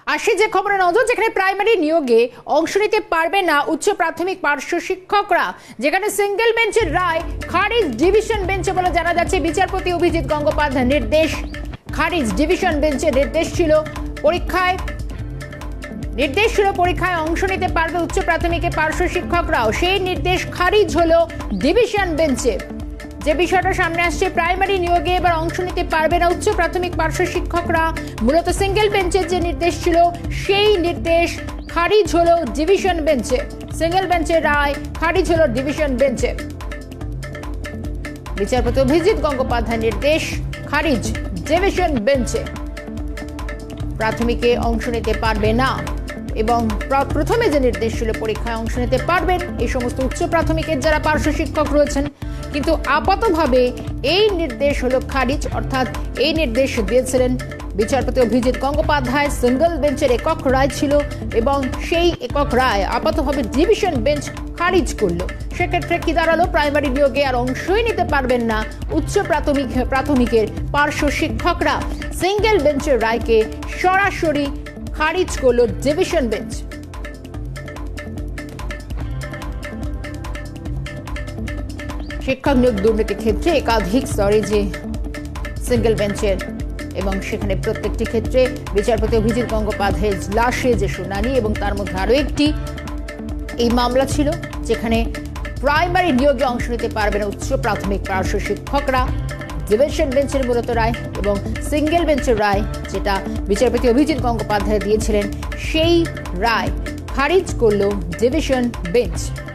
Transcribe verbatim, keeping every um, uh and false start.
আসে যে খবরে নজর, যেখানে প্রাইমারি নিয়োগে অংশ নিতে পারবে না উচ্চ প্রাথমিক পার্শ্ব শিক্ষকরা, যেখানে সিঙ্গেল বেঞ্চের রায় খারিজ ডিভিশন বেঞ্চে বলে জানা যাচ্ছে। বিচারপতি অভিজিৎ গঙ্গোপাধ্যায়ের নির্দেশ খারিজ ডিভিশন বেঞ্চের নির্দেশ ছিল পরীক্ষায় নির্দেশ ছিল পরীক্ষায় অংশ নিতে পারবে উচ্চ প্রাথমিকের পার্শ্ব শিক্ষকরাও। সেই নির্দেশ খারিজ হলো ডিভিশন বেঞ্চে। যে বিষয়টা সামনে আসছে, প্রাইমারি নিয়োগে এবার অংশ নিতে পারবে না উচ্চ প্রাথমিক পার্শ্ব শিক্ষকরা। মূলত সিঙ্গেল বেঞ্চের যে নির্দেশ ছিল সেই নির্দেশ খারিজ হলো ডিভিশন বেঞ্চে। সিঙ্গেল বেঞ্চের রায় খারিজ হলো ডিভিশন বেঞ্চে। বিচারপতি অভিজিৎ গঙ্গোপাধ্যায়ের নির্দেশ খারিজ ডিভিশন বেঞ্চে। প্রাথমিকে অংশ নিতে পারবে না এবং প্রথমে যে নির্দেশ ছিল পরীক্ষায় অংশ নিতে পারবেন এই সমস্ত উচ্চ প্রাথমিকের যারা পার্শ্ব শিক্ষক রয়েছেন, কিন্তু আপাতভাবে এই নির্দেশ হলো খারিজ, অর্থাৎ এই নির্দেশ দিয়েছিলেন বিচারপতি অভিজিৎ গঙ্গোপাধ্যায়। সিঙ্গেল বেঞ্চের একক রায় ছিল এবং সেই একক রায় আপাতভাবে ডিভিশন বেঞ্চ খারিজ করলো। সেক্ষেত্রে কি দাঁড়ালো? প্রাইমারি নিয়োগে আর অংশই নিতে পারবেন না উচ্চ প্রাথমিক প্রাথমিকের পার্শ্ব শিক্ষকরা। সিঙ্গেল বেঞ্চের রায়কে সরাসরি খারিজ করলো ডিভিশন বেঞ্চ। শিক্ষক নিয়োগ দুর্নীতির ক্ষেত্রে একাধিক স্তরে যে সিঙ্গেল বেঞ্চের এবং সেখানে প্রত্যেকটি ক্ষেত্রে বিচারপতি অভিজিৎ গঙ্গোপাধ্যায়ের লাশে যে শুনানি এবং তার মধ্যে আরো একটি এই মামলা ছিল যেখানে প্রাইমারি নিয়োগে অংশ নিতে পারবে না উচ্চ প্রাথমিক পার্শ্ব শিক্ষকরা। ডিভিশন বেঞ্চের মূলত রায় এবং সিঙ্গেল বেঞ্চের রায় যেটা বিচারপতি অভিজিৎ গঙ্গোপাধ্যায় দিয়েছিলেন সেই রায় খারিজ করল ডিভিশন বেঞ্চ।